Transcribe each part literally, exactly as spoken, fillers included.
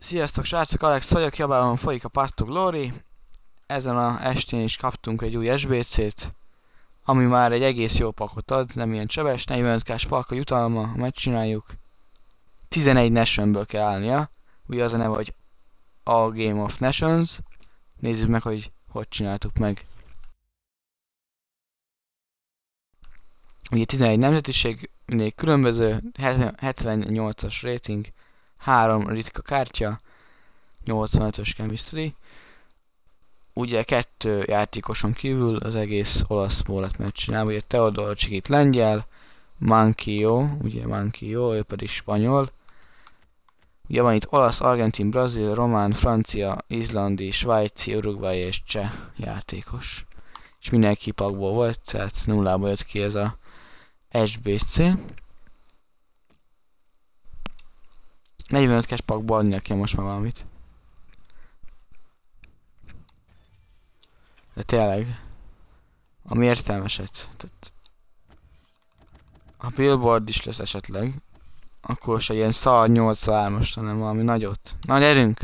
Sziasztok srácok, Alex vagyok, Jabában folyik a Path to Glory. Ezen a estén is kaptunk egy új es bé cét, ami már egy egész jó pakot ad, nem ilyen csöves, negyvenöt k-s pak a jutalma, megcsináljuk. tizenegy nationből kell állnia, ugye az a neve, hogy A Game of Nations. Nézzük meg, hogy hogy csináltuk meg. Ugye tizenegy nemzetiség, mindig különböző, hetvennyolcas rating, három ritka kártya, nyolcvanötös chemistry. Ugye kettő játékoson kívül az egész olaszból lett megcsinálva, ugye Teodor Csikit lengyel, Manquillo, ugye Manquillo, ő pedig spanyol. Ugye van itt olasz, argentin, brazil, román, francia, izlandi, svájci, uruguay és cseh játékos. És mindenki pakból volt, tehát nullába jött ki ez a es bé cé. negyvenöt k-s pakból adnia kell most már valamit. De tényleg, ami értelmeset. Tehát, a billboard is lesz esetleg, akkor se ilyen szar nyolcvanhármas, hanem valami nagyot. Na gyerünk!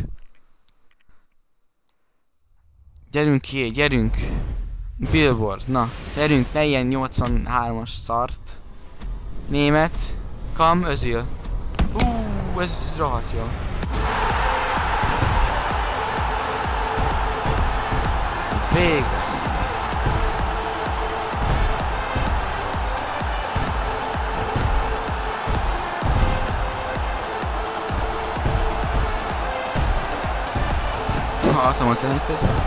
Gyerünk ki, gyerünk! Billboard, na, gyerünk, ne ilyen nyolcvanhármas szart. Német, Kam, Özil. Hú, ez rohadt jó. Végre! Hallottam a zenét közben.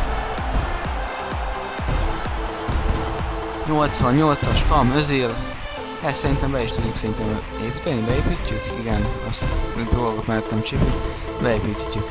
nyolcvannyolcas Kam, Özil. Ezt szerintem be is tudjuk szerintem építeni, beépítjük? Igen, azt dolgok mellettem csípni. Beépítjük.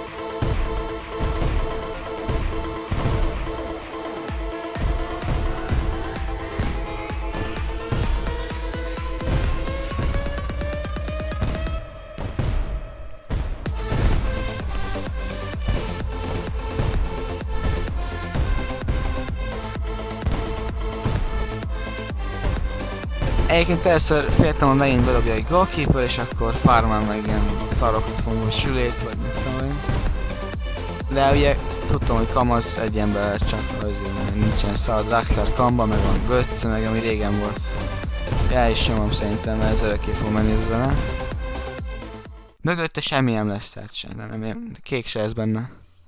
Egyébként először féltem, hogy megint bedobja egy goalkeeper, és akkor farmán meg ilyen szarokat fogom, hogy sülét, vagy mit tudom én. De ugye tudtam, hogy Kam az egy ember csak azért, nincsen szar, Draxler Kamba, meg van Götze, meg ami régen volt. El is nyomom szerintem, mert ez örökké fog menni ez a zene. Mögötte semmi nem lesz, tehát sem, nem, nem, kék se ez benne.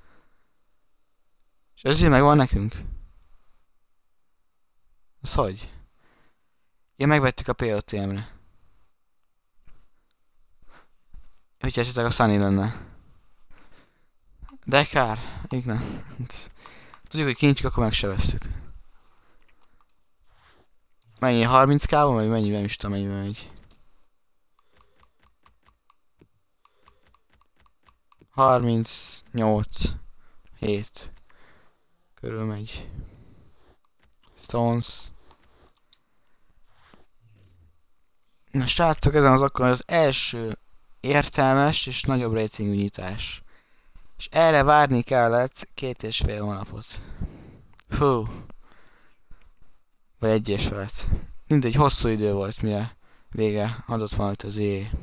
És ezért meg van nekünk? Az hogy? Ja, megvettük a pé o té em-re. Hogyha esetleg a Sunny lenne. De kár. Igen. Tudjuk, hogy kinyitjuk, akkor meg se vesszük. Mennyi? harminc k-ban? Vagy mennyi? Nem is tudom, mennyiben megy. harmincnyolc. hét. Körül megy. Stones. Na srácok, ezen az akkor az első értelmes és nagyobb ratingú nyitás. És erre várni kellett két és fél hónapot. Hú. Vagy egy és felett. Mindegy, hosszú idő volt, mire végre adott valamit az é á.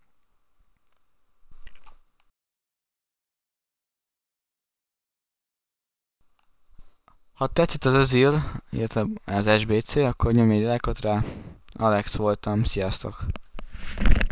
Ha tetszett az Özil, illetve az es bé cé, akkor nyomj egy lájkot rá. Alex voltam, sziasztok!